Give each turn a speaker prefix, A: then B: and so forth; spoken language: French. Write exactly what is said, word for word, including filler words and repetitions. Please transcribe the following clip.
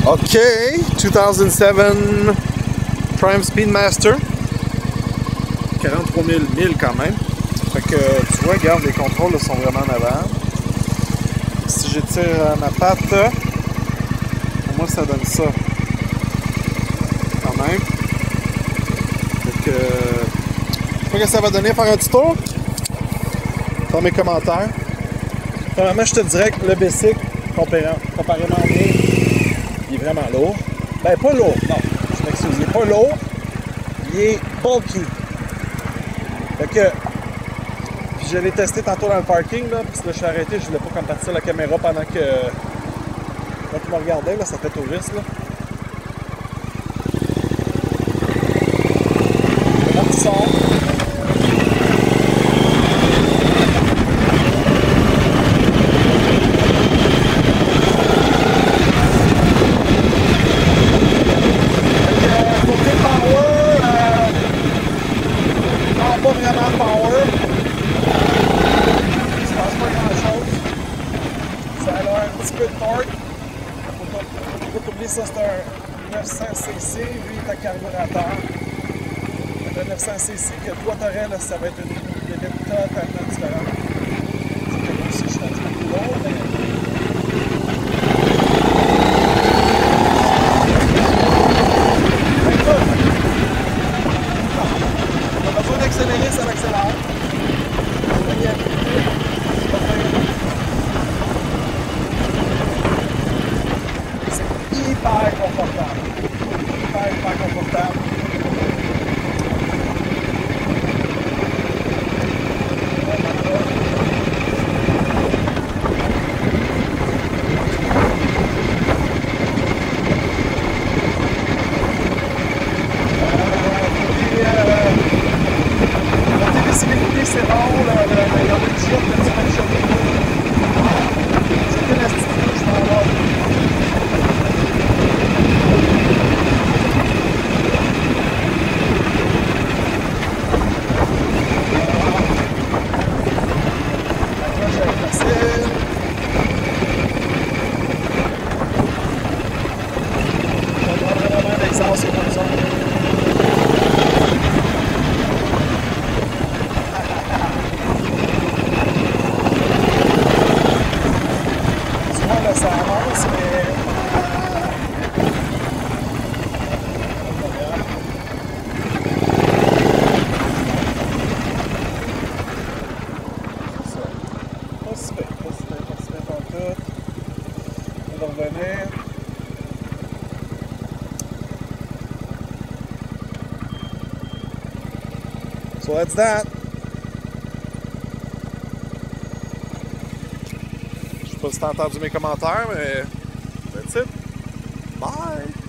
A: OK, deux mille sept Prime Speedmaster. quarante-trois mille milles quand même. Fait que tu vois, regarde, les contrôles là, sont vraiment en avant. Si j'étire ma patte, pour moi ça donne ça. Quand même. Fait que je sais pas ce que ça va donner, faire un petit tour. Dans mes commentaires. Premièrement, je te dirais que le bicycle, comparément à lui, il est vraiment lourd. Ben, pas lourd, non, je m'excuse, il est pas lourd, il est bulky. Fait que, puis je l'ai testé tantôt dans le parking, là, parce que là, je suis arrêté, je voulais pas comme partir la caméra pendant que, quand tu me regardais, là, ça fait touriste, là. Un petit son. Pas vraiment power. Ça passe pas grand chose. Ça a l'air un petit peu de torque. Faut pas oublier ça, c'est un neuf cents cc, lui il est à carburateur. Le neuf cents cc que toi t'aurais, là, ça va être une limite totalement différente. C'est que moi aussi je suis un petit peu plus lourd, mais. Accélérer, ça accélère. C'est hyper confortable. Hyper, hyper confortable. C'est bon, le, le, le, le chip, le petit chip. C'est une astuce, je m'en vais. La cloche est facile. On prend vraiment l'exhaust comme ça. Ça avance, mais... C'est ça. Pas si bien, pas si bien, pas si bien comme tout. On va revenir. So that's that. Je sais pas si t'as entendu mes commentaires, mais that's it. Bye!